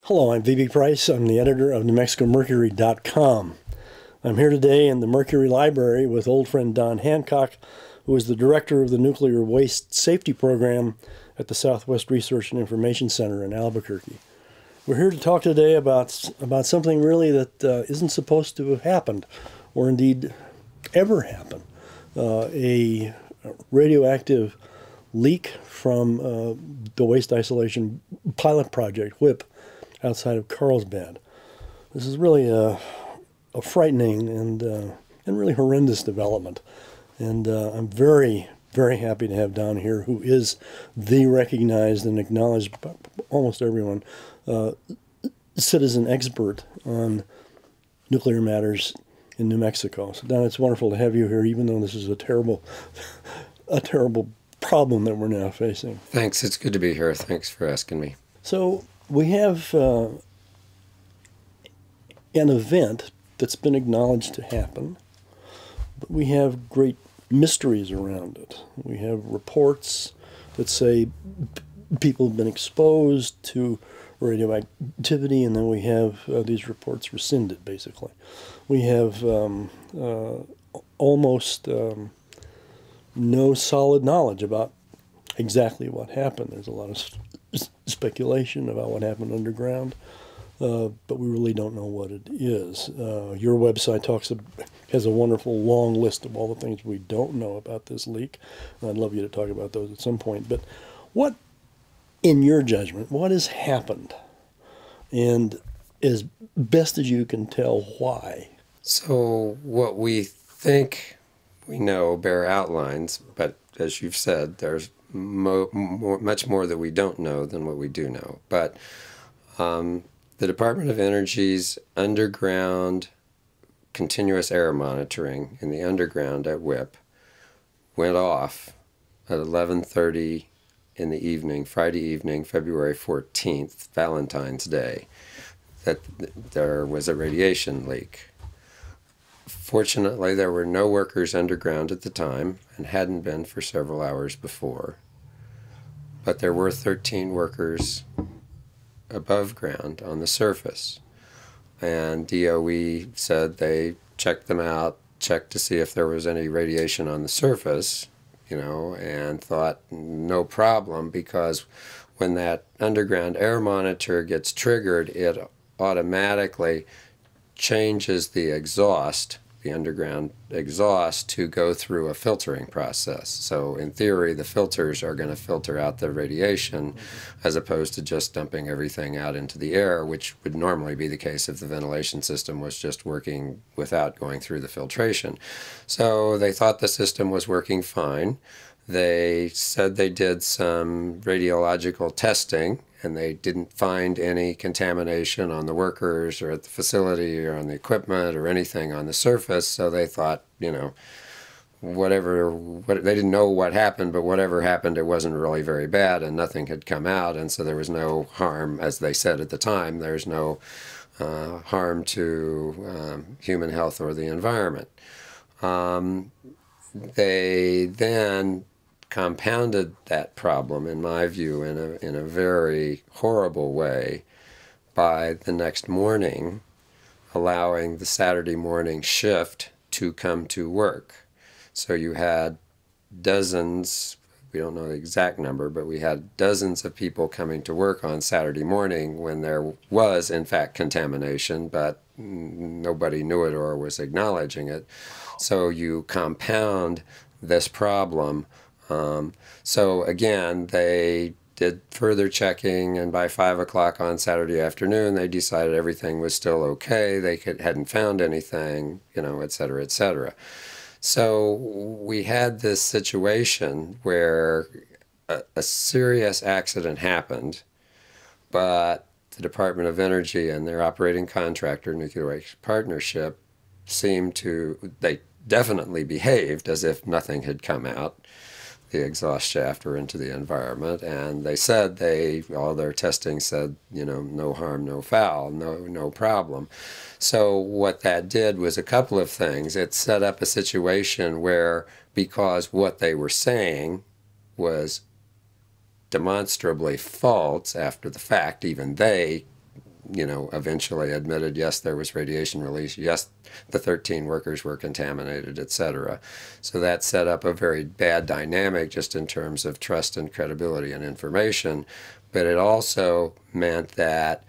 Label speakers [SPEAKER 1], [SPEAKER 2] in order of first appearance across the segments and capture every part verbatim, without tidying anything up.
[SPEAKER 1] Hello, I'm V B Price. I'm the editor of New Mexico Mercury dot com. I'm here today in the Mercury Library with old friend Don Hancock, who is the director of the Nuclear Waste Safety Program at the Southwest Research and Information Center in Albuquerque. We're here to talk today about, about something really that uh, isn't supposed to have happened, or indeed ever happen. Uh, a radioactive leak from uh, the Waste Isolation Pilot Project, WIPP, outside of Carlsbad. This is really a, a frightening and, uh, and really horrendous development. And uh, I'm very, very happy to have Don here, who is the recognized and acknowledged by almost everyone uh, citizen expert on nuclear matters in New Mexico. So Don, it's wonderful to have you here, even though this is a terrible, a terrible problem that we're now facing.
[SPEAKER 2] Thanks. It's good to be here. Thanks for asking me.
[SPEAKER 1] So we have uh, an event that's been acknowledged to happen, but we have great mysteries around it. We have reports that say people have been exposed to radioactivity, and then we have uh, these reports rescinded, basically. We have um, uh, almost um, no solid knowledge about exactly what happened. There's a lot of sp speculation about what happened underground, uh, but we really don't know what it is. Uh, your website talks of, has a wonderful long list of all the things we don't know about this leak, and I'd love you to talk about those at some point. But what, in your judgment, what has happened, and as best as you can tell, why?
[SPEAKER 2] So what we think we know bear outlines, but as you've said, there's mo more, much more that we don't know than what we do know. But um, the Department of Energy's underground continuous air monitoring in the underground at WIPP went off at eleven thirty in the evening, Friday evening, February fourteenth, Valentine's Day, that there was a radiation leak. Fortunately, there were no workers underground at the time and hadn't been for several hours before. But there were thirteen workers above ground on the surface. And D O E said they checked them out, checked to see if there was any radiation on the surface, you know, and thought no problem, because when that underground air monitor gets triggered, it automatically changes the exhaust, the underground exhaust, to go through a filtering process. So in theory, the filters are going to filter out the radiation, mm-hmm. as opposed to just dumping everything out into the air, which would normally be the case if the ventilation system was just working without going through the filtration. So they thought the system was working fine. They said they did some radiological testing, and they didn't find any contamination on the workers or at the facility or on the equipment or anything on the surface. So they thought, you know, whatever, what, they didn't know what happened, but whatever happened, it wasn't really very bad, and nothing had come out, and so there was no harm, as they said at the time, there's no uh, harm to um, human health or the environment. Um, they then compounded that problem, in my view, in a, in a very horrible way by the next morning allowing the Saturday morning shift to come to work. So you had dozens, we don't know the exact number, but we had dozens of people coming to work on Saturday morning when there was, in fact, contamination, but nobody knew it or was acknowledging it. So you compound this problem. Um, so again, they did further checking, and by five o'clock on Saturday afternoon, they decided everything was still okay. They could, hadn't found anything, you know, et cetera, et cetera. So we had this situation where a, a serious accident happened, but the Department of Energy and their operating contractor, Nuclear Waste Partnership, seemed to, they definitely behaved as if nothing had come out, the exhaust shaft, or into the environment, and they said they, all their testing said, you know, no harm, no foul, no, no problem. So what that did was a couple of things. It set up a situation where, because what they were saying was demonstrably false after the fact, even they you know, eventually admitted, yes, there was radiation release, yes, the thirteen workers were contaminated, et cetera. So that set up a very bad dynamic just in terms of trust and credibility and information. But it also meant that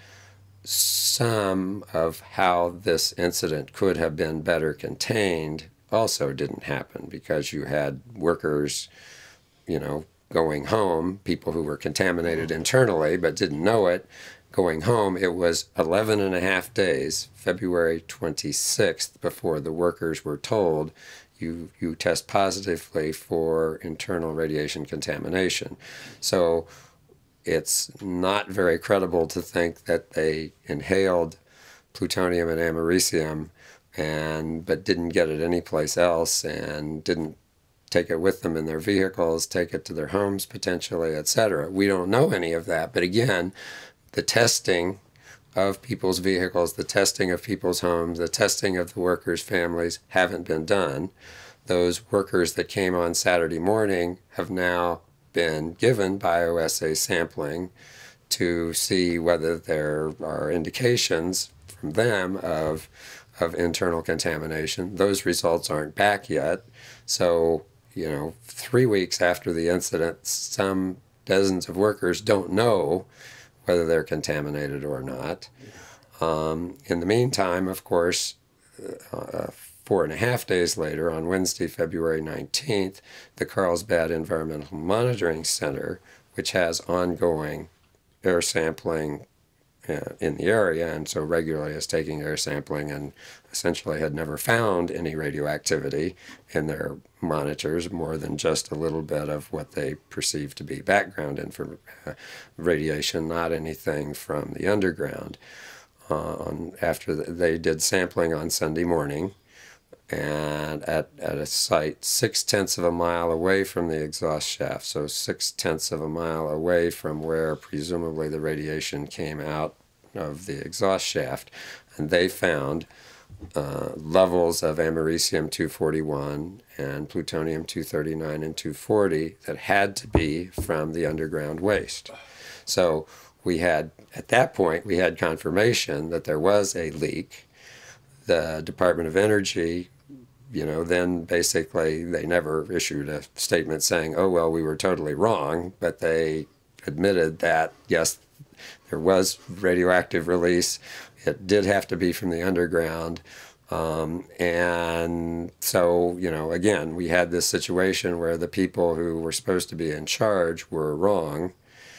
[SPEAKER 2] some of how this incident could have been better contained also didn't happen, because you had workers, you know, going home, people who were contaminated internally but didn't know it, going home. It was eleven and a half days, February twenty-sixth, before the workers were told, you, you test positively for internal radiation contamination. So it's not very credible to think that they inhaled plutonium and americium and but didn't get it anyplace else, and didn't take it with them in their vehicles, take it to their homes potentially, et cetera. We don't know any of that. But again, the testing of people's vehicles, the testing of people's homes, the testing of the workers' families haven't been done. Those workers that came on Saturday morning have now been given bioassay sampling to see whether there are indications from them of, of internal contamination. Those results aren't back yet. So, you know, three weeks after the incident, some dozens of workers don't know whether they're contaminated or not. Um, in the meantime, of course, uh, four and a half days later, on Wednesday, February nineteenth, the Carlsbad Environmental Monitoring Center, which has ongoing air sampling uh, in the area, and so regularly is taking air sampling, and essentially had never found any radioactivity in their monitors, more than just a little bit of what they perceive to be background info, uh, radiation, not anything from the underground. Uh, after the, they did sampling on Sunday morning, and at, at a site six-tenths of a mile away from the exhaust shaft, so six-tenths of a mile away from where presumably the radiation came out of the exhaust shaft, and they found uh, levels of americium two forty-one and plutonium two thirty-nine and two forty that had to be from the underground waste. So we had, at that point, we had confirmation that there was a leak. The Department of Energy, you know, then basically they never issued a statement saying, oh, well, we were totally wrong, but they admitted that, yes, there was radioactive release. It did have to be from the underground. Um, and so, you know, again, we had this situation where the people who were supposed to be in charge were wrong.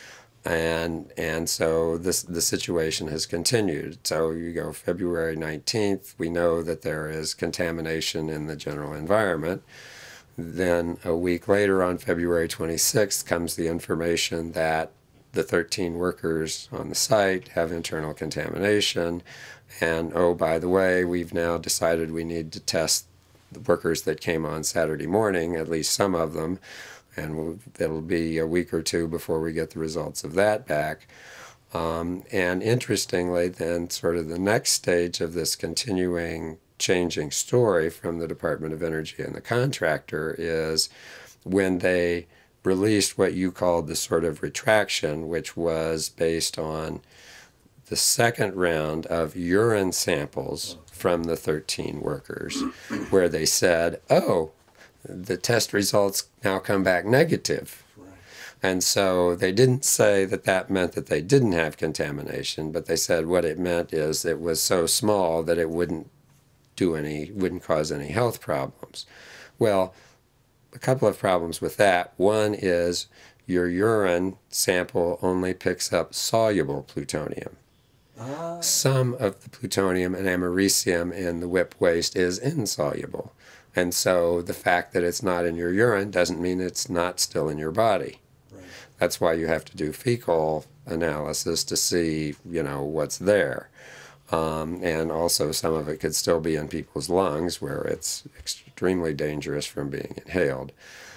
[SPEAKER 2] And and so this the situation has continued. So you go February nineteenth, we know that there is contamination in the general environment. Then a week later, on February twenty-sixth, comes the information that the thirteen workers on the site have internal contamination. And oh, by the way, we've now decided we need to test the workers that came on Saturday morning, at least some of them. And we'll, it'll be a week or two before we get the results of that back. Um, and interestingly, then sort of the next stage of this continuing changing story from the Department of Energy and the contractor is when they released what you called the sort of retraction, which was based on the second round of urine samples from the thirteen workers, where they said, oh, the test results now come back negative. Right. And so they didn't say that that meant that they didn't have contamination, but they said what it meant is it was so small that it wouldn't do any, wouldn't cause any health problems. Well, a couple of problems with that. One is your urine sample only picks up soluble plutonium. Ah. Some of the plutonium and americium in the WIPP waste is insoluble. And so the fact that it's not in your urine doesn't mean it's not still in your body. Right. That's why you have to do fecal analysis to see, you know, what's there. Um, and also some of it could still be in people's lungs, where it's extremely dangerous from being inhaled.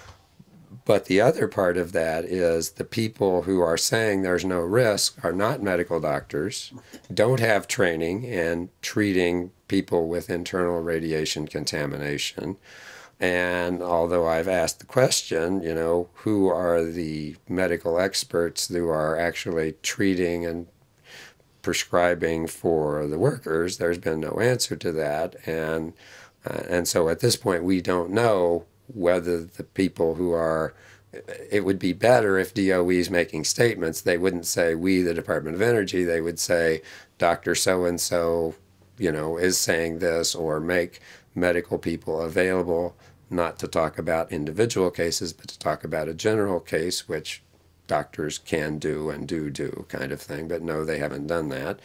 [SPEAKER 2] But the other part of that is the people who are saying there's no risk are not medical doctors, don't have training in treating people with internal radiation contamination. And although I've asked the question, you know, who are the medical experts who are actually treating and prescribing for the workers, there's been no answer to that. And, uh, and so at this point, we don't know whether the people who are, it would be better if D O E is making statements. They wouldn't say, we, the Department of Energy. They would say, Doctor So-and-so, you know, is saying this, or make medical people available, not to talk about individual cases, but to talk about a general case, which doctors can do and do do kind of thing. But no, they haven't done that.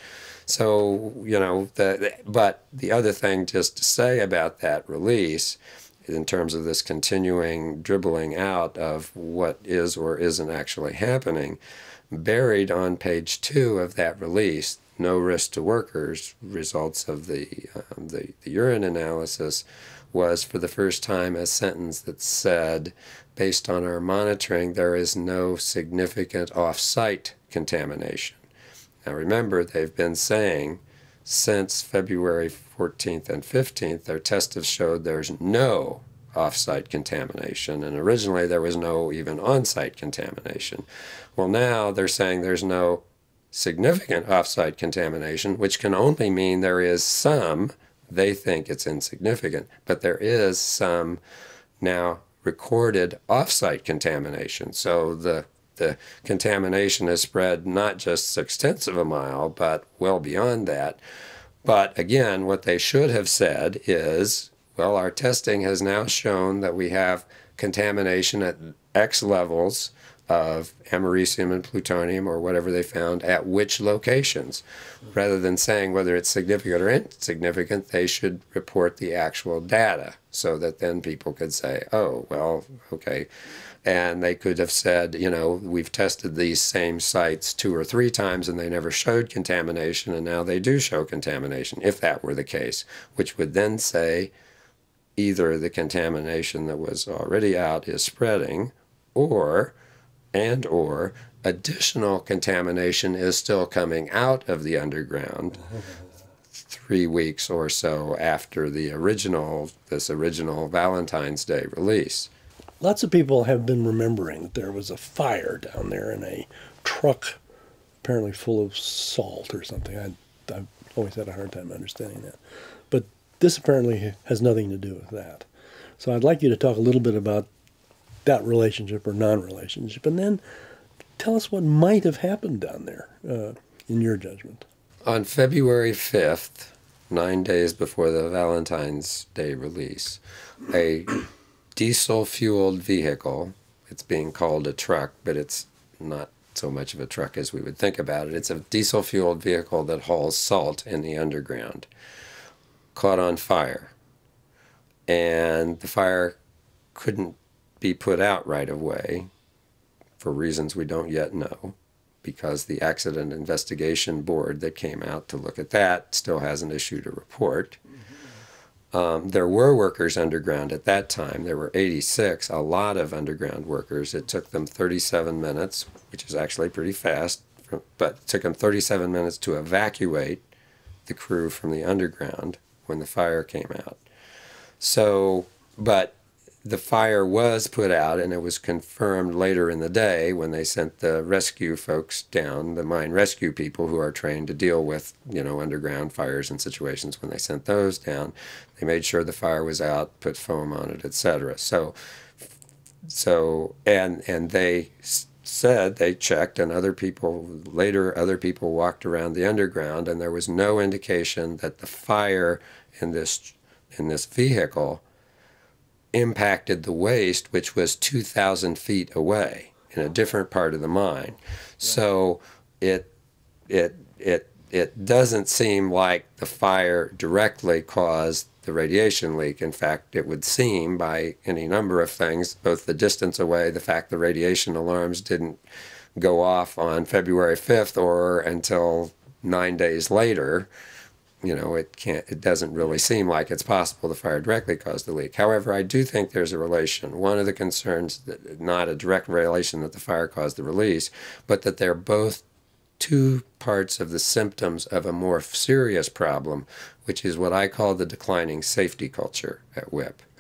[SPEAKER 2] So, you know, the, but the other thing just to say about that release, in terms of this continuing dribbling out of what is or isn't actually happening, buried on page two of that release, no risk to workers, results of the, um, the, the urine analysis, was for the first time a sentence that said, based on our monitoring, there is no significant off-site contamination. Now remember, they've been saying since February fourteenth and fifteenth, their tests have showed there's no off-site contamination, and originally there was no even on-site contamination. Well, now they're saying there's no significant off-site contamination, which can only mean there is some. They think it's insignificant, but there is some now recorded off-site contamination. So the the contamination has spread not just six tenths of a mile, but well beyond that. But again, what they should have said is, well, our testing has now shown that we have contamination at X levels of americium and plutonium or whatever they found at which locations. Rather than saying whether it's significant or insignificant, they should report the actual data so that then people could say, oh, well, okay. And they could have said, you know, we've tested these same sites two or three times and they never showed contamination, and now they do show contamination, if that were the case, which would then say either the contamination that was already out is spreading, or and or additional contamination is still coming out of the underground three weeks or so after the original, this original Valentine's Day release.
[SPEAKER 1] Lots of people have been remembering that there was a fire down there in a truck apparently full of salt or something. I, I've always had a hard time understanding that. But this apparently has nothing to do with that. So I'd like you to talk a little bit about that relationship or non-relationship, and then tell us what might have happened down there, uh, in your judgment.
[SPEAKER 2] On February fifth, nine days before the Valentine's Day release, a diesel-fueled vehicle, it's being called a truck, but it's not so much of a truck as we would think about it. It's a diesel-fueled vehicle that hauls salt in the underground, caught on fire. And the fire couldn't be put out right away for reasons we don't yet know, because the Accident Investigation Board that came out to look at that still hasn't issued a report. Mm-hmm. um, there were workers underground at that time. There were eighty-six, a lot of underground workers. It took them thirty-seven minutes, which is actually pretty fast, but it took them thirty-seven minutes to evacuate the crew from the underground when the fire came out. So, but the fire was put out, and it was confirmed later in the day when they sent the rescue folks down, the mine rescue people who are trained to deal with, you know, underground fires and situations. When they sent those down, they made sure the fire was out, put foam on it, et cetera. So, so and and they said they checked, and other people later, other people walked around the underground, and there was no indication that the fire in this in this vehicle impacted the waste, which was two thousand feet away in a different part of the mine. So it it it it doesn't seem like the fire directly caused the radiation leak. In fact, it would seem by any number of things, both the distance away, the fact the radiation alarms didn't go off on February fifth or until nine days later. You know, it can't, it doesn't really seem like it's possible the fire directly caused the leak. However, I do think there's a relation. One of the concerns, that not a direct relation that the fire caused the release, but that they're both two parts of the symptoms of a more serious problem, which is what I call the declining safety culture at W I P P.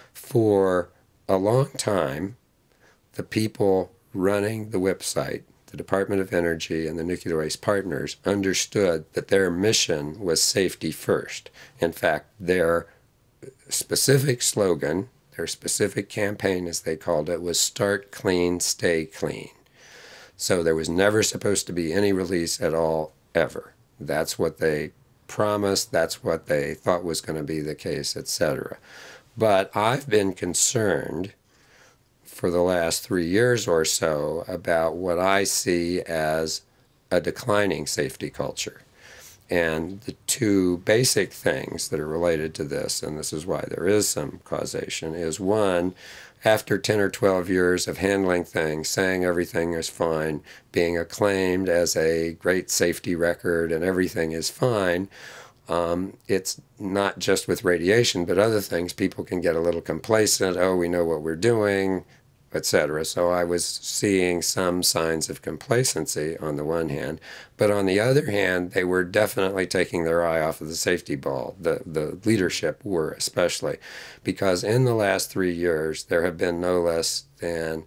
[SPEAKER 2] For a long time, the people running the W I P P site, the Department of Energy and the Nuclear Waste Partners understood that their mission was safety first. In fact, their specific slogan, their specific campaign, as they called it, was start clean, stay clean. So there was never supposed to be any release at all, ever. That's what they promised, that's what they thought was going to be the case, et cetera. But I've been concerned for the last three years or so about what I see as a declining safety culture. And the two basic things that are related to this, and this is why there is some causation, is one, after ten or twelve years of handling things, saying everything is fine, being acclaimed as a great safety record and everything is fine, um, it's not just with radiation, but other things. People can get a little complacent, oh, we know what we're doing, et cetera. So I was seeing some signs of complacency on the one hand, but on the other hand, they were definitely taking their eye off of the safety ball. The, the leadership were especially, because in the last three years, there have been no less than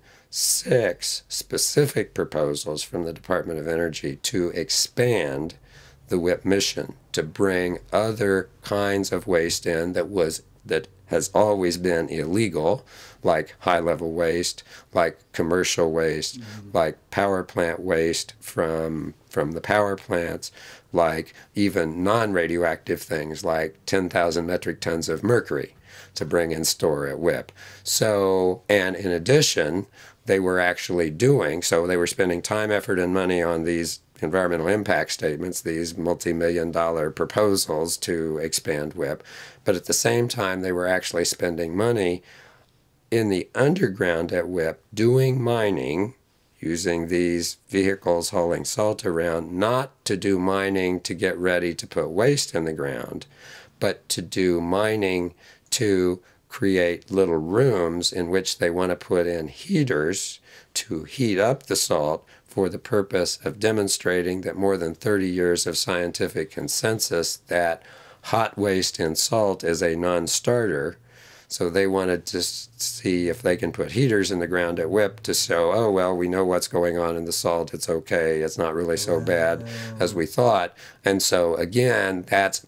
[SPEAKER 2] six specific proposals from the Department of Energy to expand the WIPP mission, to bring other kinds of waste in that was that has always been illegal, like high-level waste, like commercial waste, mm-hmm. like power plant waste from from the power plants, like even non-radioactive things like ten thousand metric tons of mercury to bring and store at WIPP. So, and in addition, they were actually doing, so they were spending time, effort, and money on these environmental impact statements, these multi-million dollar proposals to expand WIPP, but at the same time they were actually spending money in the underground at WIPP doing mining, using these vehicles hauling salt around, not to do mining to get ready to put waste in the ground, but to do mining to create little rooms in which they want to put in heaters to heat up the salt for the purpose of demonstrating that more than thirty years of scientific consensus that hot waste in salt is a non-starter. So they wanted to see if they can put heaters in the ground at WIPP to show, oh, well, we know what's going on in the salt. It's okay. It's not really so bad as we thought. And so, again, that's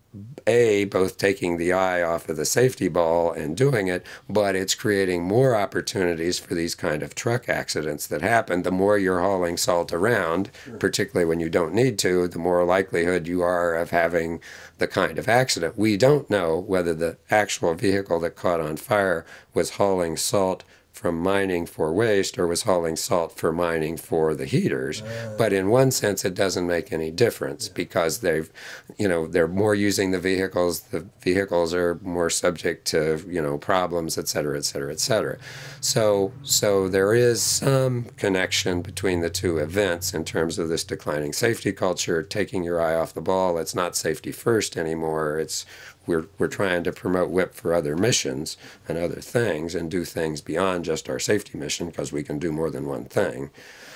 [SPEAKER 2] A, both taking the eye off of the safety ball and doing it, but it's creating more opportunities for these kind of truck accidents that happen. The more you're hauling salt around, sure. particularly when you don't need to, the more likelihood you are of having the kind of accident. We don't know whether the actual vehicle that caught on fire was hauling salt from mining for waste or was hauling salt for mining for the heaters. Uh, but in one sense, it doesn't make any difference yeah. because they've, you know, they're more using the vehicles. The vehicles are more subject to, you know, problems, et cetera, et cetera, et cetera. So, so there is some connection between the two events in terms of this declining safety culture, taking your eye off the ball. It's not safety first anymore. It's We're, we're trying to promote WIPP for other missions and other things and do things beyond just our safety mission because we can do more than one thing.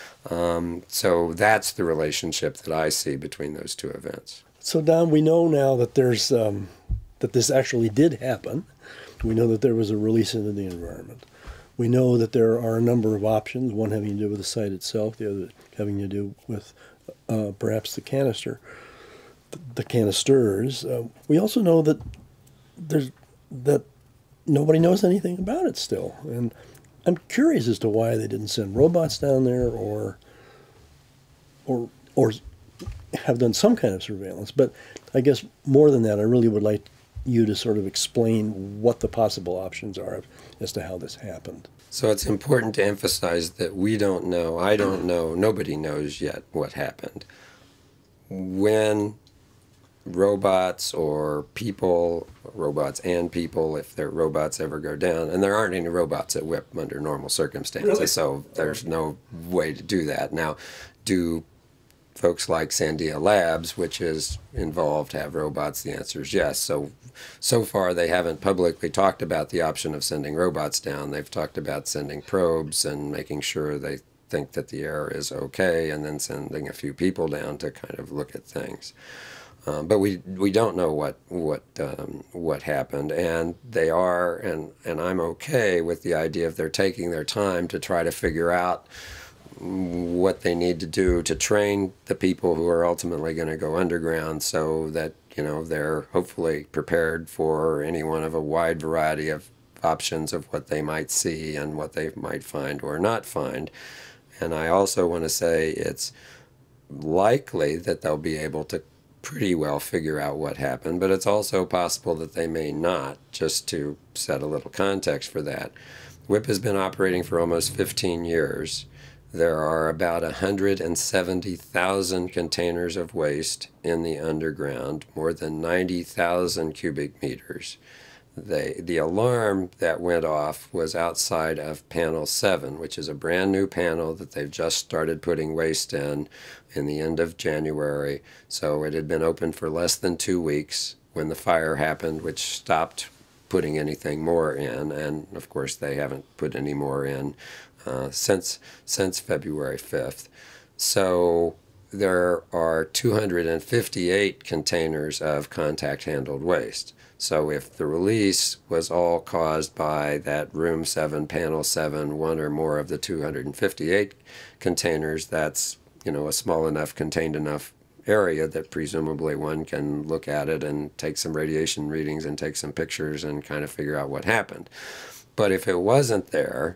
[SPEAKER 2] Um, so that's the relationship that I see between those two events.
[SPEAKER 1] So Don, we know now that there's um, that this actually did happen. We know that there was a release into the environment. We know that there are a number of options, one having to do with the site itself, the other having to do with uh, perhaps the canister. the canisters. Uh, we also know that there's that nobody knows anything about it still, and I'm curious as to why they didn't send robots down there or or or have done some kind of surveillance. But I guess more than that, I really would like you to sort of explain what the possible options are as to how this happened.
[SPEAKER 2] So it's important to emphasize that we don't know, I don't know, nobody knows yet what happened. When robots or people, robots and people, if their robots ever go down, and there aren't any robots at WIPP under normal circumstances, really? So there's no way to do that. Now, do folks like Sandia Labs, which is involved, have robots? The answer is yes. So, so far they haven't publicly talked about the option of sending robots down. They've talked about sending probes and making sure they think that the air is okay, and then sending a few people down to kind of look at things. Um, but we we don't know what what um, what happened, and they are, and and I'm okay with the idea of they're taking their time to try to figure out what they need to do to train the people who are ultimately going to go underground, so that, you know, they're hopefully prepared for any one of a wide variety of options of what they might see and what they might find or not find. And I also want to say it's likely that they'll be able to pretty well figure out what happened, but it's also possible that they may not. Just to set a little context for that, WIPP has been operating for almost fifteen years. There are about one hundred seventy thousand containers of waste in the underground, more than ninety thousand cubic meters. They, the alarm that went off was outside of panel seven, which is a brand new panel that they've just started putting waste in in the end of January. So it had been open for less than two weeks when the fire happened, which stopped putting anything more in. And of course, they haven't put any more in uh, since, since February fifth. So there are two hundred fifty-eight containers of contact handled waste. So if the release was all caused by that room seven, panel seven, one or more of the two hundred fifty-eight containers, that's, you know, a small enough, contained enough area that presumably one can look at it and take some radiation readings and take some pictures and kind of figure out what happened. But if it wasn't there,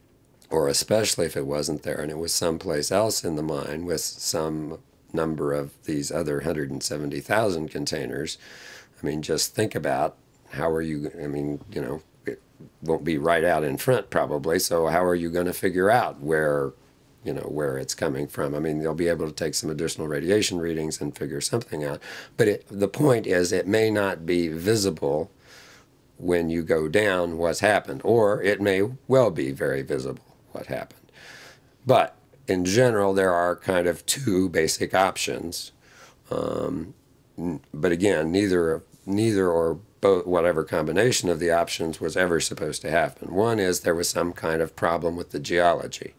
[SPEAKER 2] or especially if it wasn't there and it was someplace else in the mine with some number of these other one hundred seventy thousand containers, I mean, just think about how are you, I mean, you know, it won't be right out in front probably, so how are you going to figure out where, you know, where it's coming from? I mean, they'll be able to take some additional radiation readings and figure something out. But it, the point is, it may not be visible when you go down what's happened, or it may well be very visible what happened. But in general, there are kind of two basic options. Um, but again, neither neither or both, whatever combination of the options was ever supposed to happen. One is there was some kind of problem with the geology.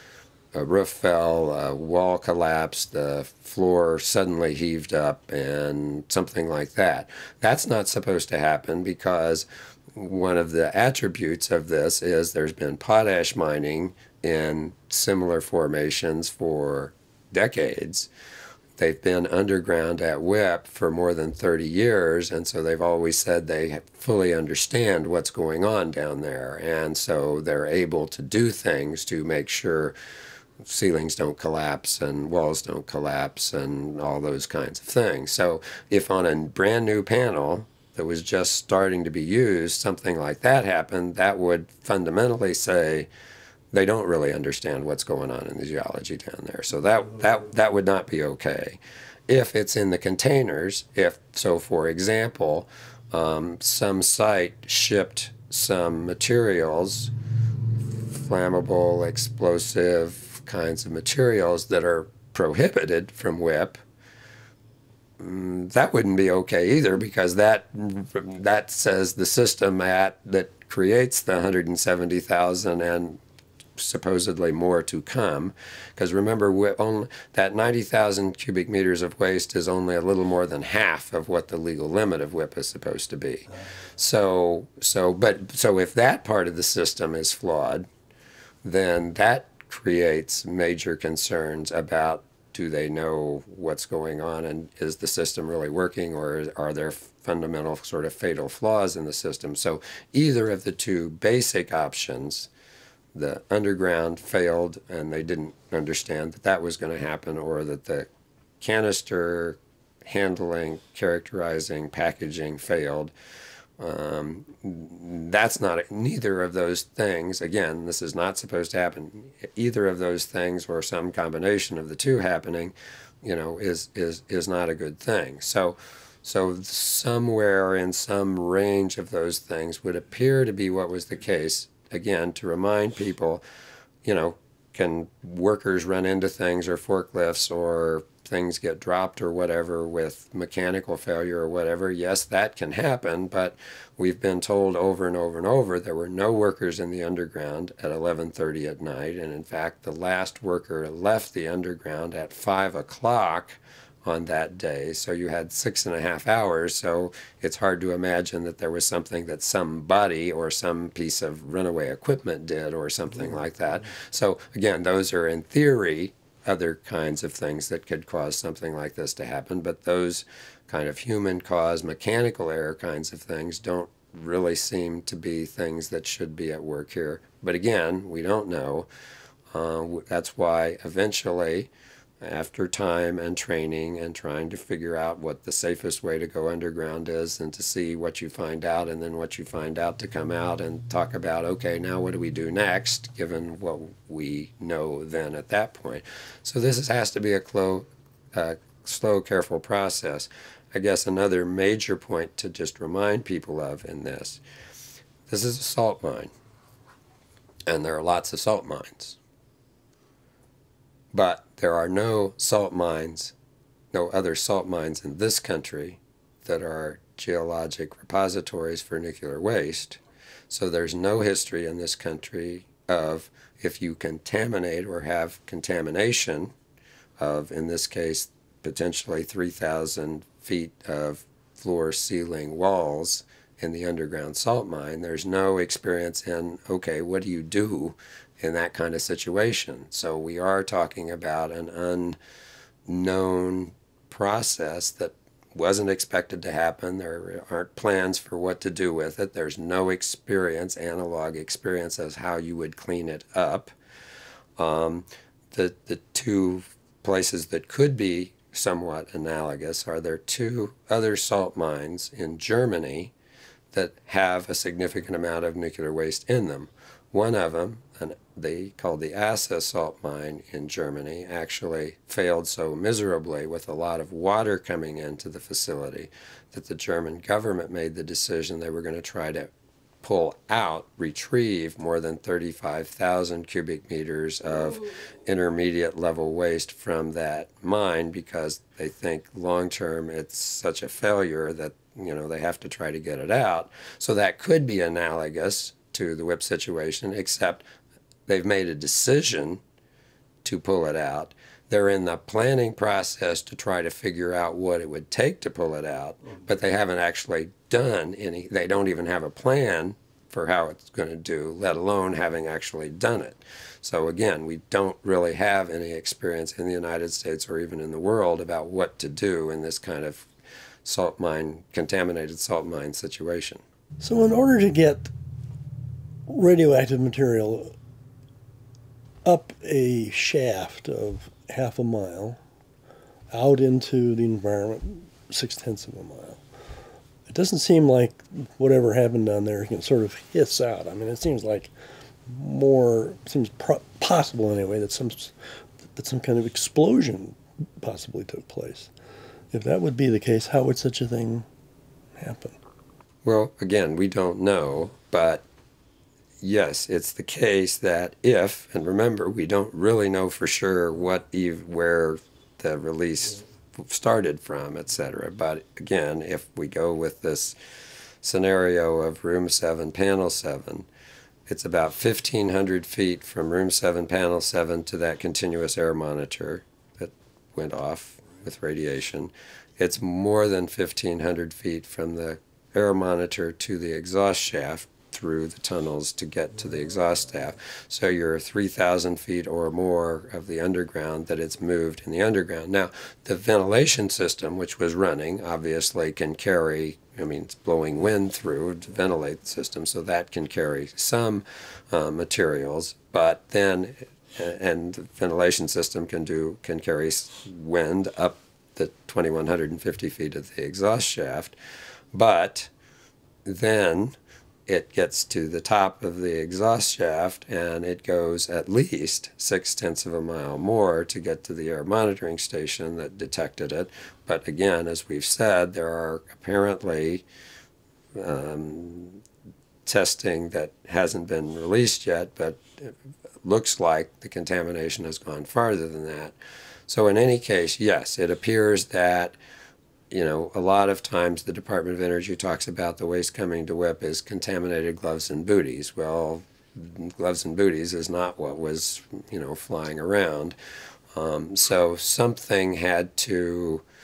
[SPEAKER 2] A roof fell, a wall collapsed, the floor suddenly heaved up, and something like that. That's not supposed to happen because one of the attributes of this is there's been potash mining in similar formations for decades. They've been underground at WIPP for more than thirty years, and so they've always said they fully understand what's going on down there, and so they're able to do things to make sure ceilings don't collapse and walls don't collapse and all those kinds of things. So if on a brand new panel that was just starting to be used, something like that happened, that would fundamentally say they don't really understand what's going on in the geology down there. So that, that, that would not be okay. If it's in the containers, if, so for example, um, some site shipped some materials, flammable, explosive kinds of materials that are prohibited from WIPP, that wouldn't be okay either, because that that says the system at, that creates the one hundred seventy thousand and supposedly more to come, because remember, only, that ninety thousand cubic meters of waste is only a little more than half of what the legal limit of WIPP is supposed to be. So, so, but, so if that part of the system is flawed, then that creates major concerns about, do they know what's going on, and is the system really working, or are there fundamental sort of fatal flaws in the system? So either of the two basic options, the underground failed and they didn't understand that that was going to happen, or that the canister handling, characterizing, packaging failed. Um, that's not, neither of those things, again, this is not supposed to happen. Either of those things, or some combination of the two happening, you know, is, is, is not a good thing. So, so somewhere in some range of those things would appear to be what was the case. Again, to remind people, you know, can workers run into things, or forklifts, or things get dropped or whatever with mechanical failure or whatever? Yes, that can happen, but we've been told over and over and over there were no workers in the underground at eleven thirty at night, and in fact the last worker left the underground at five o'clock on that day. So you had six and a half hours. So it's hard to imagine that there was something that somebody or some piece of runaway equipment did or something like that. So again, those are in theory other kinds of things that could cause something like this to happen. But those kind of human cause, mechanical error kinds of things don't really seem to be things that should be at work here. But again, we don't know. Uh, that's why eventually, after time and training and trying to figure out what the safest way to go underground is and to see what you find out and then what you find out to come out and talk about, okay, now what do we do next, given what we know then at that point. So this is, has to be a clo uh, slow, careful process. I guess another major point to just remind people of in this, this is a salt mine, and there are lots of salt mines. But there are no salt mines, no other salt mines in this country that are geologic repositories for nuclear waste. So there's no history in this country of, if you contaminate or have contamination of, in this case, potentially three thousand feet of floor, ceiling, walls in the underground salt mine, there's no experience in, okay, what do you do in that kind of situation? So we are talking about an unknown process that wasn't expected to happen. There aren't plans for what to do with it. There's no experience, analog experience, as how you would clean it up. Um, the, the two places that could be somewhat analogous are there two other salt mines in Germany that have a significant amount of nuclear waste in them. One of them, an, they called the Asse salt mine in Germany, actually failed so miserably with a lot of water coming into the facility that the German government made the decision they were going to try to pull out, retrieve more than thirty-five thousand cubic meters of intermediate level waste from that mine, because they think long term it's such a failure that, you know, they have to try to get it out. So that could be analogous to the WIPP situation, except they've made a decision to pull it out. They're in the planning process to try to figure out what it would take to pull it out, but they haven't actually done any, they don't even have a plan for how it's going to do, let alone having actually done it. So again, we don't really have any experience in the United States or even in the world about what to do in this kind of salt mine, contaminated salt mine situation.
[SPEAKER 1] So in order to get radioactive material up a shaft of half a mile out into the environment six-tenths of a mile, it doesn't seem like whatever happened down there can sort of hiss out. I mean, it seems like more, seems pro possible anyway, that some, that some kind of explosion possibly took place. If that would be the case, how would such a thing happen?
[SPEAKER 2] Well, again, we don't know, but yes, it's the case that if, and remember, we don't really know for sure what, ev where the release started from, et cetera. But again, if we go with this scenario of room seven, panel seven, it's about fifteen hundred feet from room seven, panel seven to that continuous air monitor that went off with radiation. It's more than fifteen hundred feet from the air monitor to the exhaust shaft through the tunnels to get to the exhaust shaft. So you're three thousand feet or more of the underground that it's moved in the underground. Now, the ventilation system, which was running, obviously can carry, I mean, it's blowing wind through to ventilate the system, so that can carry some uh, materials, but then, and the ventilation system can do, can carry wind up the two thousand one hundred fifty feet of the exhaust shaft, but then it gets to the top of the exhaust shaft and it goes at least six-tenths of a mile more to get to the air monitoring station that detected it. But again, as we've said, there are apparently um, testing that hasn't been released yet, but it looks like the contamination has gone farther than that. So in any case, yes, it appears that, you know, a lot of times the Department of Energy talks about the waste coming to WIPP as contaminated gloves and booties. Well, gloves and booties is not what was, you know, flying around. Um, so something had to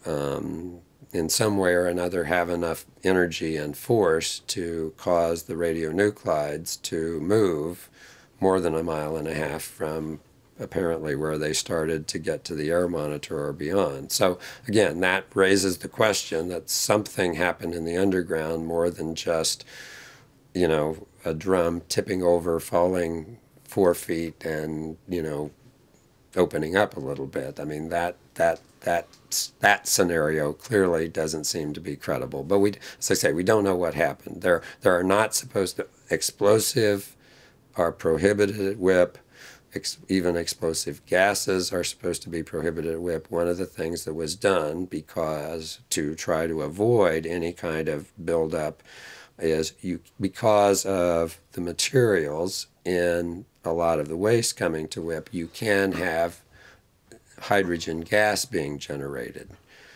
[SPEAKER 2] um, in some way or another have enough energy and force to cause the radionuclides to move more than a mile and a half from apparently where they started to get to the air monitor or beyond. So again, that raises the question that something happened in the underground more than just, you know, a drum tipping over, falling four feet and, you know, opening up a little bit. I mean, that that that that scenario clearly doesn't seem to be credible. But we, as I say, we don't know what happened. There there are not supposed to explosive are prohibited at WIPP. Ex, even explosive gases are supposed to be prohibited at WIPP. One of the things that was done because to try to avoid any kind of buildup is you because of the materials in a lot of the waste coming to WIPP, you can have hydrogen gas being generated.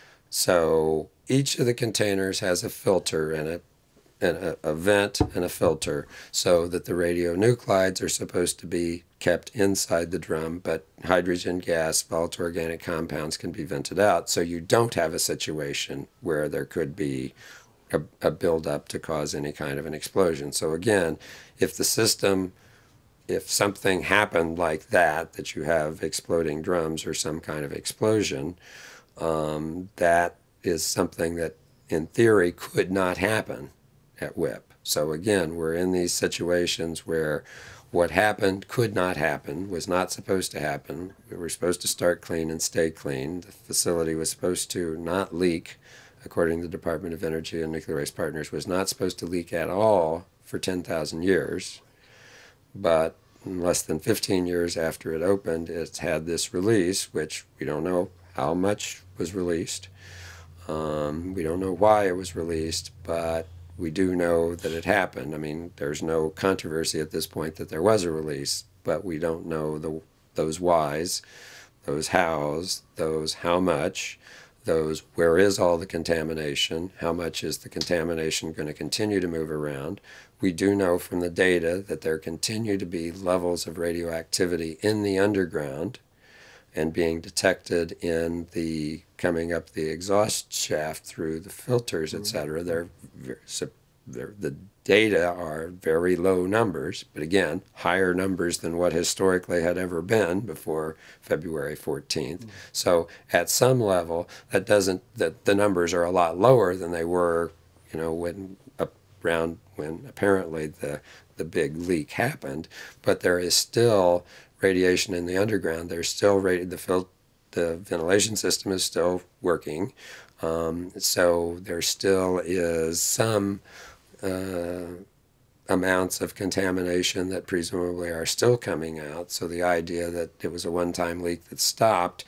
[SPEAKER 2] So each of the containers has a filter in it, and a, a vent and a filter, so that the radionuclides are supposed to be kept inside the drum, but hydrogen gas, volatile organic compounds can be vented out, so you don't have a situation where there could be a, a buildup to cause any kind of an explosion. So again, if the system, if something happened like that, that you have exploding drums or some kind of explosion, um, that is something that in theory could not happen at WIPP. So again, we're in these situations where what happened could not happen, was not supposed to happen. We were supposed to start clean and stay clean. The facility was supposed to not leak, according to the Department of Energy and Nuclear Waste Partners, was not supposed to leak at all for ten thousand years. But less than fifteen years after it opened, it's had this release, which we don't know how much was released. Um, we don't know why it was released, but we do know that it happened. I mean, there's no controversy at this point that there was a release, but we don't know the those whys, those hows, those how much, those where is all the contamination, how much is the contamination going to continue to move around. We do know from the data that there continue to be levels of radioactivity in the underground and being detected in the coming up the exhaust shaft through the filters, et cetera. They're, they're, the data are very low numbers, but again, higher numbers than what historically had ever been before February fourteenth. Mm-hmm. So at some level, that doesn't, that the numbers are a lot lower than they were, you know, when around when apparently the the big leak happened, but there is still radiation in the underground. There's still radi- the fil- the ventilation system is still working, um, so there still is some uh, amounts of contamination that presumably are still coming out. So the idea that it was a one-time leak that stopped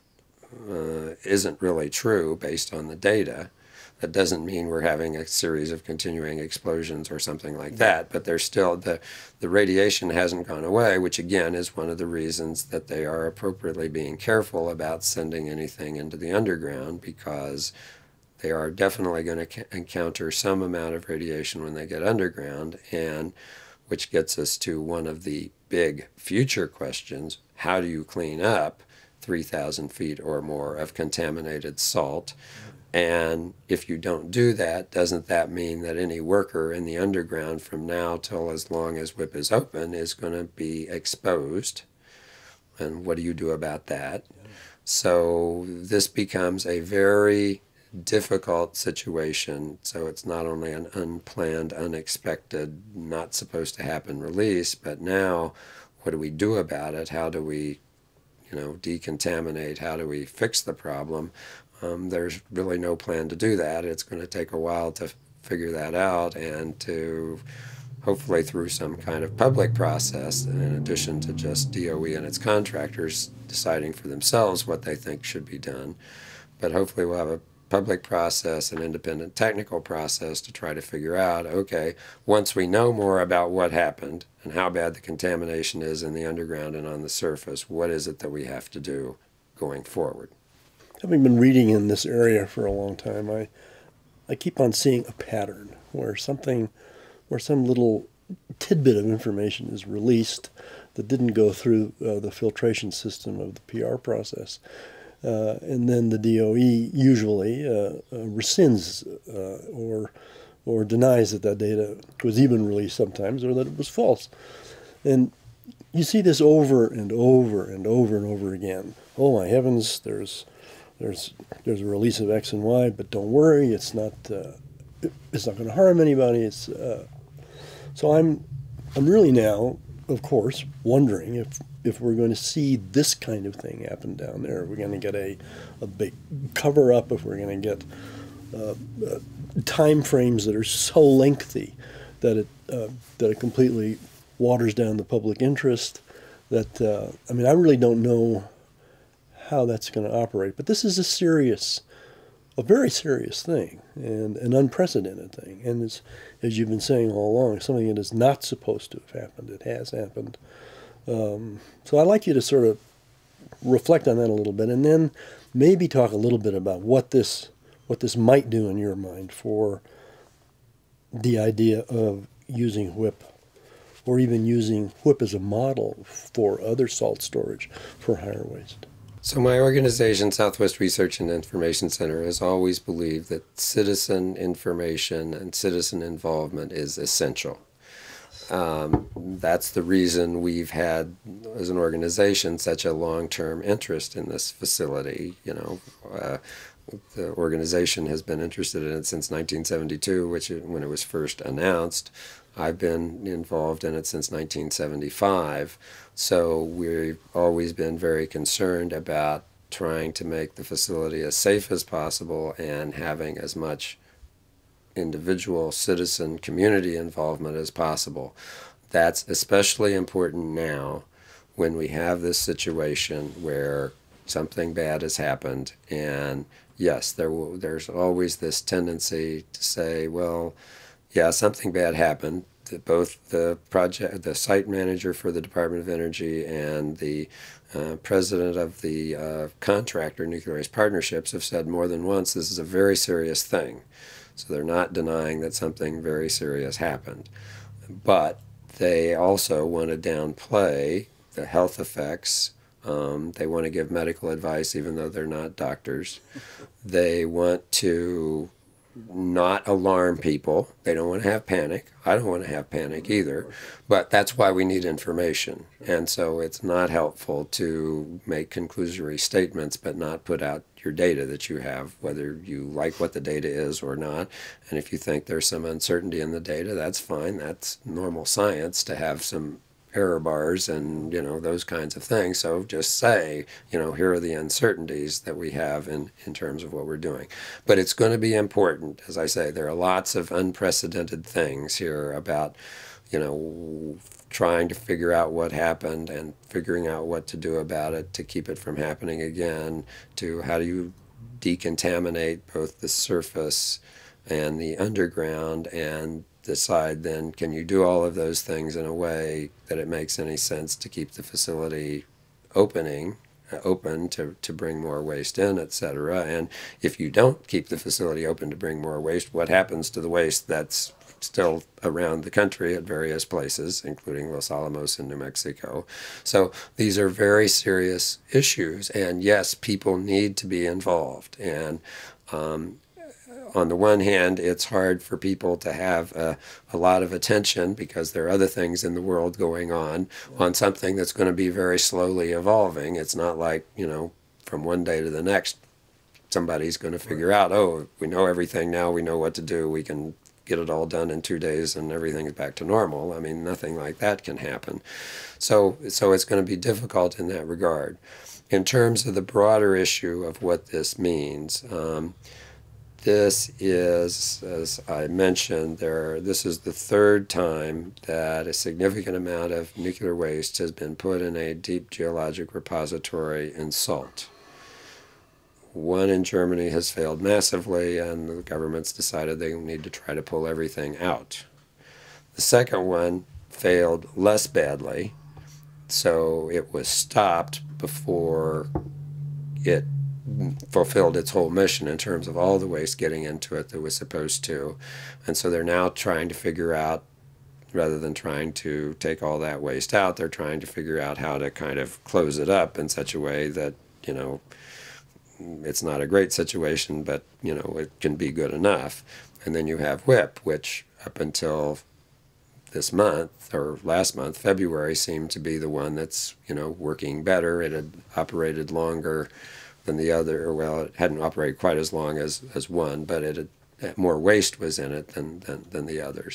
[SPEAKER 2] uh, isn't really true based on the data. That doesn't mean we're having a series of continuing explosions or something like that, but there's still, the, the radiation hasn't gone away, which again is one of the reasons that they are appropriately being careful about sending anything into the underground, because they are definitely going to encounter some amount of radiation when they get underground, and which gets us to one of the big future questions: how do you clean up three thousand feet or more of contaminated salt? And if you don't do that, doesn't that mean that any worker in the underground from now till as long as WIPP is open is going to be exposed? And what do you do about that? Yeah. So this becomes a very difficult situation. So it's not only an unplanned, unexpected, not supposed to happen release, but now what do we do about it? How do we, you know, decontaminate? How do we fix the problem? Um, there's really no plan to do that. It's going to take a while to figure that out, and to hopefully through some kind of public process, in addition to just D O E and its contractors deciding for themselves what they think should be done. But hopefully we'll have a public process, an independent technical process to try to figure out, okay, once we know more about what happened and how bad the contamination is in the underground and on the surface, what is it that we have to do going forward?
[SPEAKER 1] Having been reading in this area for a long time, I I keep on seeing a pattern where something, where some little tidbit of information is released that didn't go through uh, the filtration system of the P R process. uh, and then the D O E usually uh, uh, rescinds uh, or or denies that that data was even released sometimes, or that it was false. And you see this over and over and over and over again. Oh my heavens, there's there's there's a release of X and Y, but don't worry, it's not uh, it, it's not going to harm anybody. It's uh, so I'm I'm really now, of course, wondering if if we're going to see this kind of thing happen down there. We're going to get a a big cover up. If we're going to get uh, uh, time frames that are so lengthy that it uh, that it completely waters down the public interest. That uh, I mean, I really don't know how that's going to operate. But this is a serious, a very serious thing, and an unprecedented thing. And it's, as you've been saying all along, something that is not supposed to have happened. It has happened. Um, so I'd like you to sort of reflect on that a little bit, and then maybe talk a little bit about what this what this might do in your mind for the idea of using WIPP, or even using WIPP as a model for other salt storage for higher waste.
[SPEAKER 2] So my organization, Southwest Research and Information Center, has always believed that citizen information and citizen involvement is essential. Um, that's the reason we've had, as an organization, such a long-term interest in this facility. You know, uh, the organization has been interested in it since nineteen seventy-two, which when it was first announced. I've been involved in it since nineteen seventy-five, so we've always been very concerned about trying to make the facility as safe as possible and having as much individual citizen community involvement as possible. That's especially important now when we have this situation where something bad has happened, and yes, there will, there's always this tendency to say, well, yeah, something bad happened. Both the project, the site manager for the Department of Energy and the uh, president of the uh, contractor, Nuclear Waste Partnerships, have said more than once this is a very serious thing. So they're not denying that something very serious happened. But they also want to downplay the health effects. Um, they want to give medical advice even though they're not doctors. They want to not alarm people. They don't want to have panic. I don't want to have panic either. But that's why we need information. And so it's not helpful to make conclusory statements but not put out your data that you have, whether you like what the data is or not. And if you think there's some uncertainty in the data, that's fine. That's normal science to have some error bars and, you know, those kinds of things. So just say, you know, here are the uncertainties that we have in, in terms of what we're doing. But it's going to be important. As I say, there are lots of unprecedented things here about, you know, trying to figure out what happened and figuring out what to do about it to keep it from happening again, to how do you decontaminate both the surface and the underground, and decide then, can you do all of those things in a way that it makes any sense to keep the facility opening, uh, open to, to bring more waste in, et cetera. And if you don't keep the facility open to bring more waste, what happens to the waste that's still around the country at various places, including Los Alamos in New Mexico? So these are very serious issues, and yes, people need to be involved. And um, on the one hand, it's hard for people to have a, a lot of attention because there are other things in the world going on on something that's going to be very slowly evolving. It's not like, you know, from one day to the next, somebody's going to figure out, oh, we know everything now, we know what to do, we can get it all done in two days and everything is back to normal. I mean, nothing like that can happen. So, so it's going to be difficult in that regard. In terms of the broader issue of what this means, um, this is, as I mentioned, there. This is the third time that a significant amount of nuclear waste has been put in a deep geologic repository in salt. One in Germany has failed massively, and the government's decided they need to try to pull everything out. The second one failed less badly, so it was stopped before it fulfilled its whole mission in terms of all the waste getting into it that was supposed to. And so they're now trying to figure out, rather than trying to take all that waste out, they're trying to figure out how to kind of close it up in such a way that, you know, it's not a great situation, but you know it can be good enough. And then you have WIPP, which up until this month or last month, February, seemed to be the one that's you know working better. It had operated longer than the other. Well, it hadn't operated quite as long as, as one, but it had, more waste was in it than, than, than the others.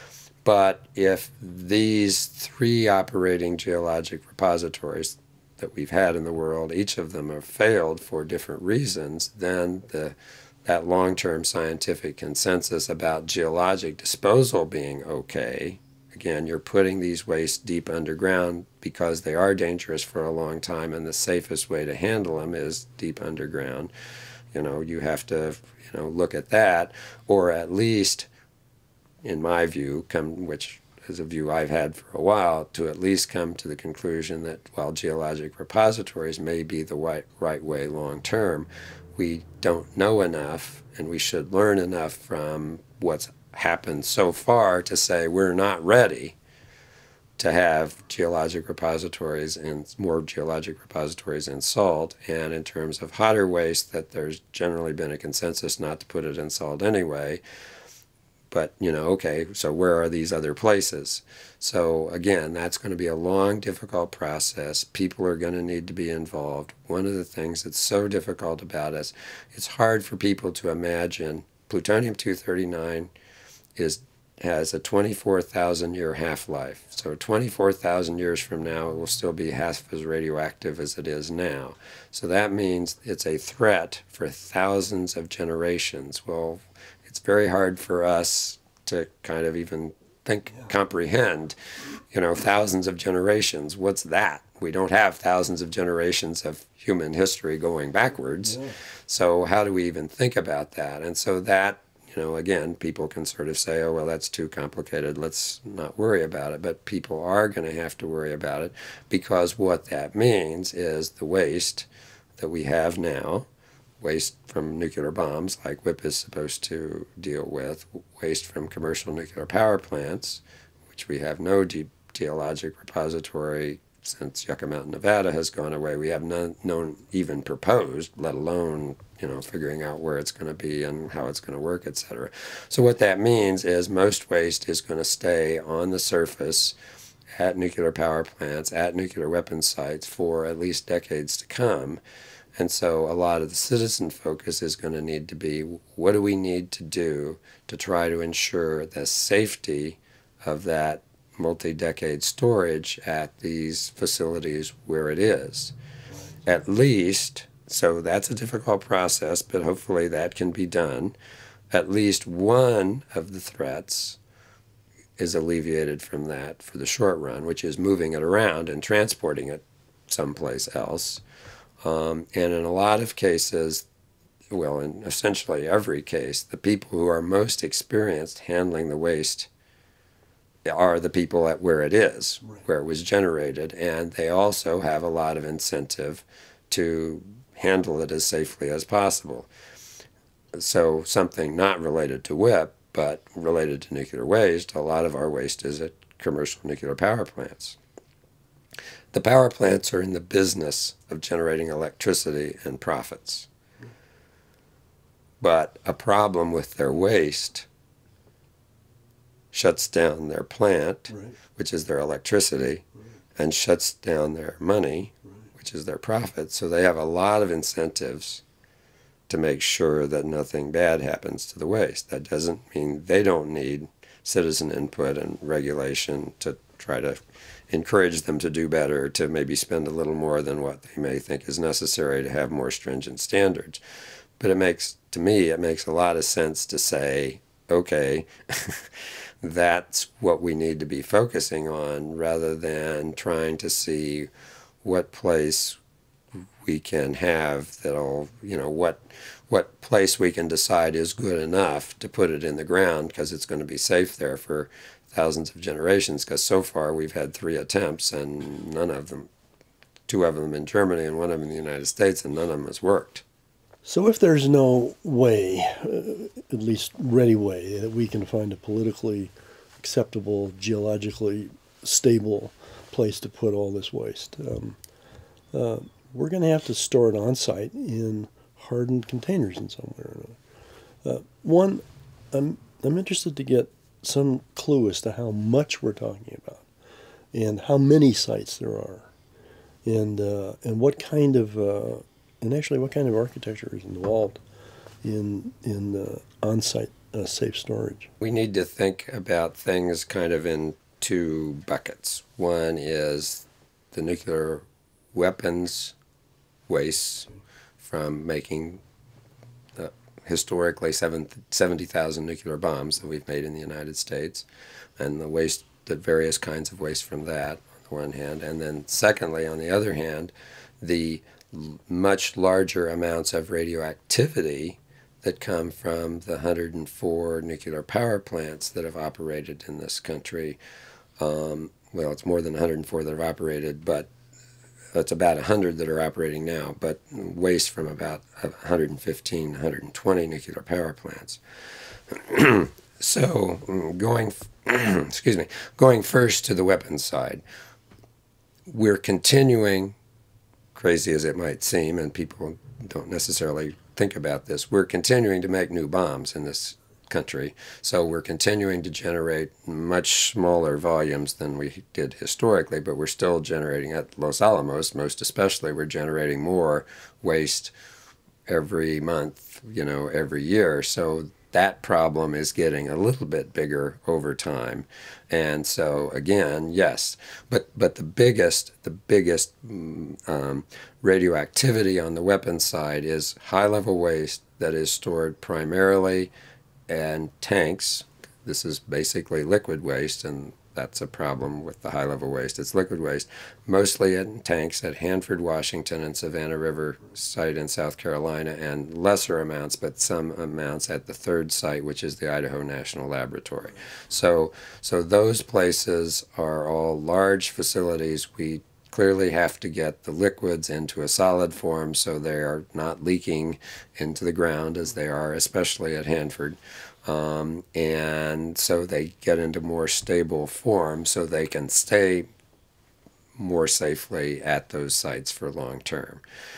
[SPEAKER 2] But if these three operating geologic repositories that we've had in the world, each of them have failed for different reasons, then the, that long-term scientific consensus about geologic disposal being okay, again, you're putting these wastes deep underground because they are dangerous for a long time, and the safest way to handle them is deep underground. You know, you have to, you know, look at that, or at least, in my view, come, which is a view I've had for a while, to at least come to the conclusion that while geologic repositories may be the right, right way long term, we don't know enough, and we should learn enough from what's happened so far to say we're not ready to have geologic repositories and more geologic repositories in salt. And in terms of hotter waste, that there's generally been a consensus not to put it in salt anyway. But, you know, okay, so where are these other places? So, again, that's going to be a long, difficult process. People are going to need to be involved. One of the things that's so difficult about it, it's hard for people to imagine. Plutonium two thirty-nine is has a twenty-four thousand year half-life. So twenty-four thousand years from now, it will still be half as radioactive as it is now. So that means it's a threat for thousands of generations. Well, it's very hard for us to kind of even think, yeah. comprehend, you know, thousands of generations. What's that? We don't have thousands of generations of human history going backwards. Yeah. So how do we even think about that? And so that, you know, again, people can sort of say, oh, well, that's too complicated. Let's not worry about it. But people are going to have to worry about it, because what that means is the waste that we have now, waste from nuclear bombs, like WIPP is supposed to deal with, waste from commercial nuclear power plants, which we have no deep geologic repository since Yucca Mountain, Nevada has gone away. We have none, none even proposed, let alone, you know, figuring out where it's going to be and how it's going to work, et cetera. So what that means is most waste is going to stay on the surface at nuclear power plants, at nuclear weapons sites for at least decades to come. And so a lot of the citizen focus is going to need to be, what do we need to do to try to ensure the safety of that multi-decade storage at these facilities where it is? At least, so that's a difficult process, but hopefully that can be done. At least one of the threats is alleviated from that for the short run, which is moving it around and transporting it someplace else. Um, and in a lot of cases, well, in essentially every case, the people who are most experienced handling the waste are the people at where it is, right, where it was generated, and they also have a lot of incentive to handle it as safely as possible. So something not related to WIPP, but related to nuclear waste, a lot of our waste is at commercial nuclear power plants. The power plants are in the business of generating electricity and profits. But a problem with their waste shuts down their plant, right, which is their electricity, right, and shuts down their money, right, which is their profit. So they have a lot of incentives to make sure that nothing bad happens to the waste. That doesn't mean they don't need citizen input and regulation to try to encourage them to do better, to maybe spend a little more than what they may think is necessary to have more stringent standards. But it makes, to me, it makes a lot of sense to say, okay, that's what we need to be focusing on, rather than trying to see what place we can have that'll, you know, what what place we can decide is good enough to put it in the ground because it's going to be safe there for thousands of generations. Because so far we've had three attempts and none of them, two of them in Germany and one of them in the United States, and none of them has worked.
[SPEAKER 1] So if there's no way, uh, at least ready way, that we can find a politically acceptable, geologically stable place to put all this waste, um, uh, we're going to have to store it on site in hardened containers in some way or another. Uh, one, I'm, I'm interested to get some clue as to how much we're talking about and how many sites there are and, uh, and what kind of, uh, and actually what kind of architecture is involved in, in uh, on-site uh, safe storage.
[SPEAKER 2] We need to think about things kind of in two buckets. One is the nuclear weapons waste from making uh, historically seventy thousand nuclear bombs that we've made in the United States, and the waste, the various kinds of waste from that on the one hand, and then secondly, on the other hand, the much larger amounts of radioactivity that come from the one hundred four nuclear power plants that have operated in this country. Um, well, it's more than one hundred four that have operated, but it's about one hundred that are operating now, but waste from about one hundred fifteen, one hundred twenty nuclear power plants. So going, excuse me, going first to the weapons side, we're continuing, crazy as it might seem, and people don't necessarily think about this, we're continuing to make new bombs in this country. So we're continuing to generate much smaller volumes than we did historically, but we're still generating at Los Alamos, most especially, we're generating more waste every month, you know, every year. So that problem is getting a little bit bigger over time. And so again, yes, but but the biggest the biggest um, radioactivity on the weapons side is high-level waste that is stored primarily in tanks. This is basically liquid waste, and that's a problem with the high-level waste. It's liquid waste, mostly in tanks at Hanford, Washington, and Savannah River site in South Carolina, and lesser amounts, but some amounts at the third site, which is the Idaho National Laboratory. So, so those places are all large facilities. We clearly have to get the liquids into a solid form so they are not leaking into the ground as they are, especially at Hanford. Um, and so they get into more stable form so they can stay more safely at those sites for long term.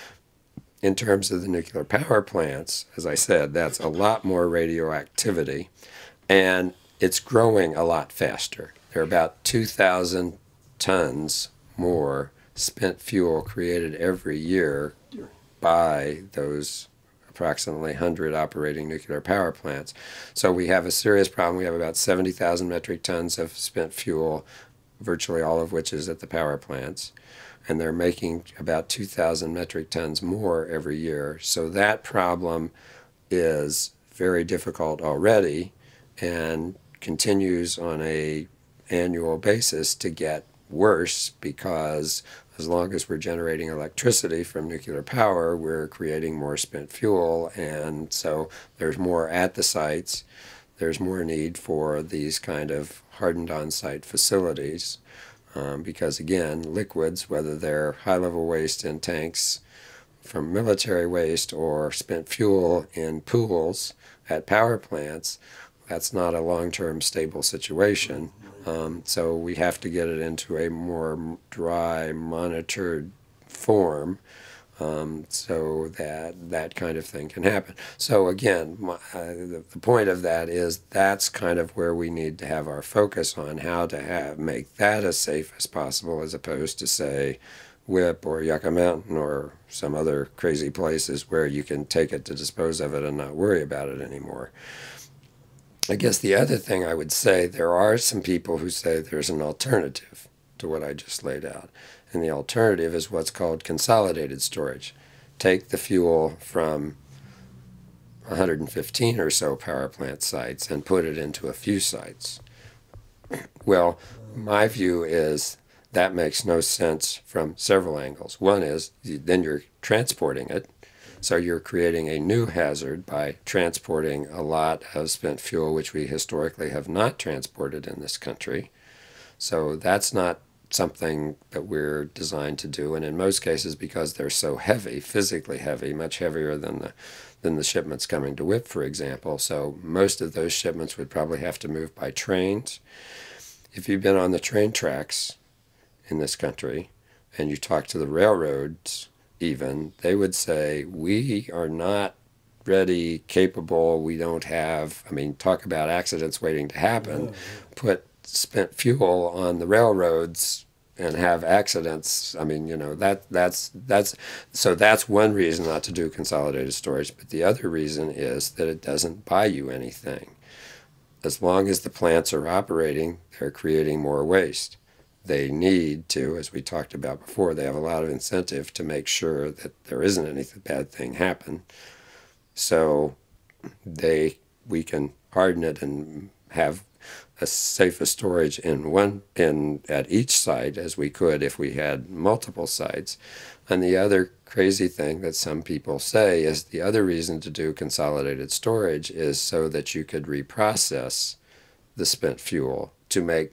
[SPEAKER 2] In terms of the nuclear power plants, as I said, that's a lot more radioactivity, and it's growing a lot faster. There are about two thousand tons more spent fuel created every year by those approximately one hundred operating nuclear power plants. So we have a serious problem. We have about seventy thousand metric tons of spent fuel, virtually all of which is at the power plants, and they're making about two thousand metric tons more every year. So that problem is very difficult already and continues on a annual basis to get worse, because as long as we're generating electricity from nuclear power, we're creating more spent fuel, and so there's more at the sites. There's more need for these kind of hardened on-site facilities um, because, again, liquids, whether they're high-level waste in tanks from military waste or spent fuel in pools at power plants, that's not a long-term stable situation. Um, so we have to get it into a more dry, monitored form um, so that that kind of thing can happen. So again, my, uh, the, the point of that is that's kind of where we need to have our focus on how to have make that as safe as possible, as opposed to, say, WIPP or Yucca Mountain or some other crazy places where you can take it to dispose of it and not worry about it anymore. I guess the other thing I would say, there are some people who say there's an alternative to what I just laid out. And the alternative is what's called consolidated storage. Take the fuel from one hundred fifteen or so power plant sites and put it into a few sites. Well, my view is that makes no sense from several angles. One is then you're transporting it. So you're creating a new hazard by transporting a lot of spent fuel, which we historically have not transported in this country. So that's not something that we're designed to do. And in most cases, because they're so heavy, physically heavy, much heavier than the, than the shipments coming to WIPP, for example. So most of those shipments would probably have to move by trains. If you've been on the train tracks in this country and you talk to the railroads, even, they would say, we are not ready, capable, we don't have, I mean, talk about accidents waiting to happen,
[SPEAKER 1] Yeah, yeah.
[SPEAKER 2] put spent fuel on the railroads and have accidents. I mean, you know, that that's that's so that's one reason not to do consolidated storage. But the other reason is that it doesn't buy you anything. As long as the plants are operating, they're creating more waste. They need to, as we talked about before, they have a lot of incentive to make sure that there isn't any bad thing happen. So they we can harden it and have as safe a storage in one in at each site as we could if we had multiple sites. And the other crazy thing that some people say is the other reason to do consolidated storage is so that you could reprocess the spent fuel to make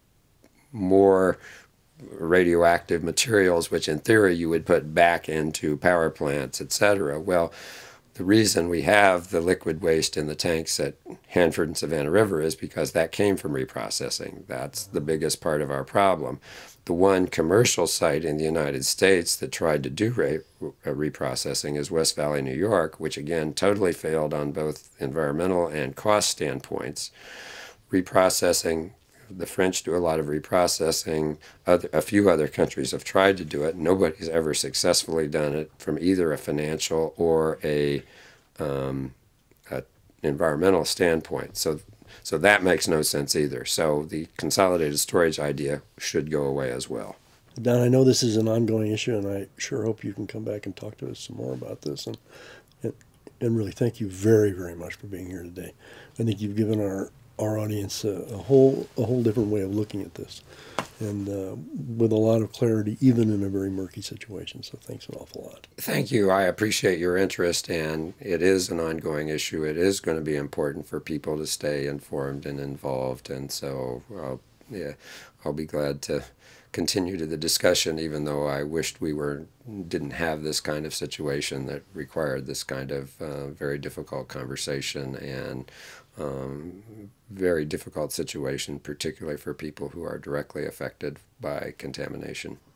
[SPEAKER 2] more radioactive materials, which in theory you would put back into power plants, et cetera. Well, the reason we have the liquid waste in the tanks at Hanford and Savannah River is because that came from reprocessing. That's the biggest part of our problem. The one commercial site in the United States that tried to do re reprocessing is West Valley, New York, which again totally failed on both environmental and cost standpoints. Reprocessing, the French do a lot of reprocessing. Other, a few other countries have tried to do it. Nobody's ever successfully done it from either a financial or a, um, a environmental standpoint. So, so that makes no sense either. So the consolidated storage idea should go away as well.
[SPEAKER 1] Don, I know this is an ongoing issue, and I sure hope you can come back and talk to us some more about this. And, and, and really, thank you very, very much for being here today. I think you've given our our audience a, a whole a whole different way of looking at this, and uh, with a lot of clarity, even in a very murky situation. So thanks an awful lot.
[SPEAKER 2] Thank you. I appreciate your interest, and it is an ongoing issue. It is going to be important for people to stay informed and involved, and so I'll, yeah, I'll be glad to continue to the discussion, even though I wished we were didn't have this kind of situation that required this kind of uh, very difficult conversation and um, very difficult situation, particularly for people who are directly affected by contamination.